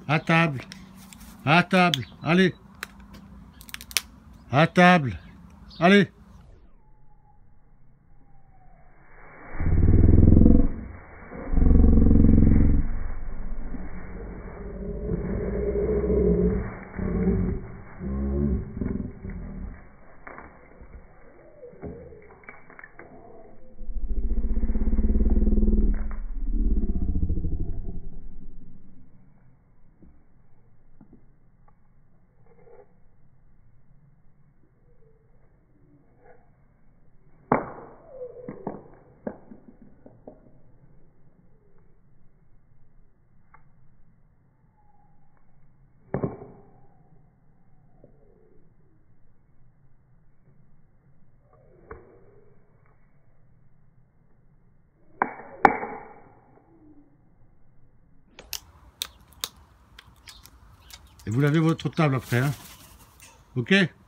À table. À table. Allez. À table. Allez. Et vous lavez votre table après, hein. Ok?